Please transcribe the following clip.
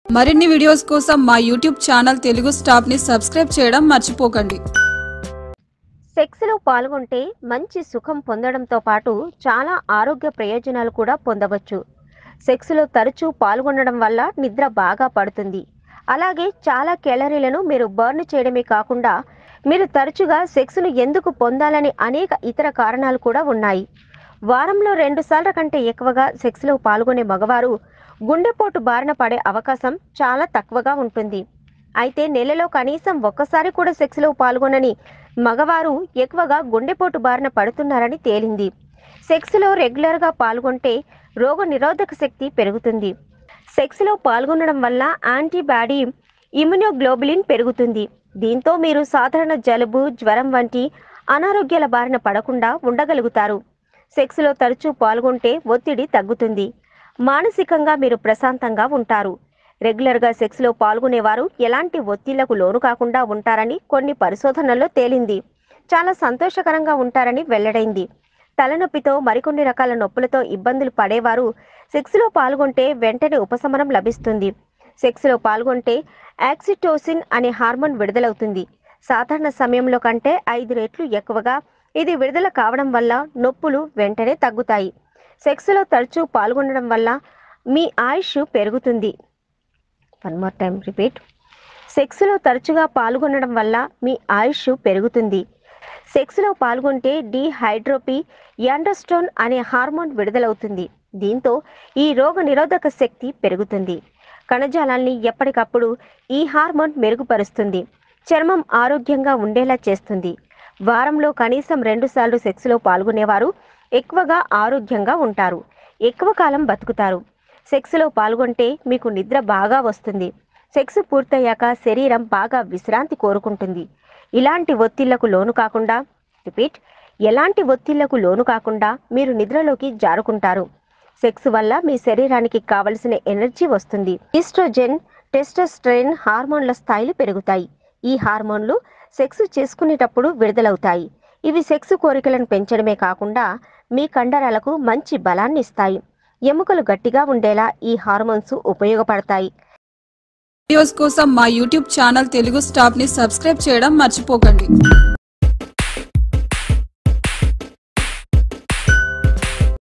మరిన్ని వీడియోస్ కోసం మా యూట్యూబ్ ఛానల్ తెలుగు స్టాప్ ని సబ్స్క్రైబ్ చేయడం మర్చిపోకండి. సెక్స్ లో పాల్గొంటే మంచి సుఖం పొందడంతో పాటు చాలా ఆరోగ్య ప్రయోజనాలు కూడా పొందవచ్చు. సెక్స్ లో తరచూ పాల్గొనడం వల్ల నిద్ర బాగా పడుతుంది. అలాగే చాలా క్యాలరీలను మీరు బర్న్ చేయడమే కాకుండా మీరు తరచుగా సెక్స్ ను ఎందుకు పొందాలని అనేక ఇతర కారణాలు కూడా ఉన్నాయి. వారంలో 2 సార్ల కంటే ఎక్కువగా సెక్స్ లో పాల్గొనే మగవారు గుండెపోటు బారిన పడే అవకాశం చాలా తక్కువగా ఉంటుంది. అయితే నెలలో కనీసం ఒక్కసారి కూడా సెక్స్ లో పాల్గొనని మగవారు ఎక్కువగా గుండెపోటు బారిన పడుతున్నారని తేలింది. సెక్స్ లో రెగ్యులర్ గా పాల్గొంటే రోగ నిరోధక శక్తి పెరుగుతుంది. సెక్స్ లో పాల్గొనడం వల్ల యాంటీబాడీ ఇమ్యునోగ్లోబులిన్ పెరుగుతుంది. దీంతో మీరు సాధారణ జలుబు, జ్వరం వంటి అనారోగ్యాల బారిన పడకుండా ఉండగలుగుతారు. సెక్స్ లో తరచూ పాల్గొంటే ఒత్తిడి తగ్గుతుంది. మానసికంగా మీరు ప్రశాంతంగా ఉంటారు. రెగ్యులర్గా సెక్స్ లో పాల్గొనేవారు ఎలాంటి ఒత్తిళ్లకు లోను కాకుండా ఉంటారని కొన్ని పరిశోధనల్లో తేలింది. చాలా సంతోషకరంగా ఉంటారని వెల్లడైంది. తలనొప్పితో మరికొన్ని రకాల నొప్పులతో ఇబ్బందులు పడేవారు సెక్స్ లో పాల్గొంటే వెంటనే ఉపశమనం లభిస్తుంది. సెక్స్ లో పాల్గొంటే ఆక్సిటోసిన్ అనే హార్మోన్ విడుదలవుతుంది. సాధారణ సమయంలో కంటే 5 రెట్లు ఎక్కువగా ఇది విడుదల కావడం వల్ల నొప్పులు వెంటనే తగ్గుతాయి. సెక్స్ లో తరచూ పాల్గొనడం వల్ల మీ ఆయుష్ పెరుగుతుంది. సెక్స్ లో తరచుగా పాల్గొనడం వల్ల మీ ఆయుష్ పెరుగుతుంది. సెక్స్ లో పాల్గొంటే డిహైడ్రోపి యాండోస్టోన్ అనే హార్మోన్ విడుదలవుతుంది. దీంతో ఈ రోగ నిరోధక శక్తి పెరుగుతుంది. కణజాలాన్ని ఎప్పటికప్పుడు ఈ హార్మోన్ మెరుగుపరుస్తుంది. చర్మం ఆరోగ్యంగా ఉండేలా చేస్తుంది. వారంలో కనీసం 2 సార్లు సెక్స్ లో పాల్గొనేవారు ఎక్కువగా ఆరోగ్యంగా ఉంటారు. ఎక్కువ కాలం బతుకుతారు. సెక్స్ లో పాల్గొంటే మీకు నిద్ర బాగా వస్తుంది. సెక్స్ పూర్తయ్యాక శరీరం బాగా విశ్రాంతి కోరుకుంటుంది. ఎలాంటి ఒత్తిళ్లకు లోను కాకుండా మీరు నిద్రలోకి జారుకుంటారు. సెక్స్ వల్ల మీ శరీరానికి కావలసిన ఎనర్జీ వస్తుంది. ఈస్ట్రోజెన్, టెస్టోస్టెరాన్ హార్మోన్ల స్థాయిలు పెరుగుతాయి. ఈ హార్మోన్లు సెక్స్ చేసుకునేటప్పుడు విడుదలవుతాయి. ఇవి సెక్స్ కోరికలను పెంచడమే కాకుండా మీ కండరాలకు మంచి బలాన్ని ఇస్తాయి. ఎముకలు గట్టిగా ఉండేలా ఈ హార్మోన్స్ ఉపయోగపడతాయి. వీడియోస్ కోసం మా యూట్యూబ్ ఛానల్ తెలుగు స్టాప్ ని సబ్స్క్రైబ్ చేయడం మర్చిపోకండి.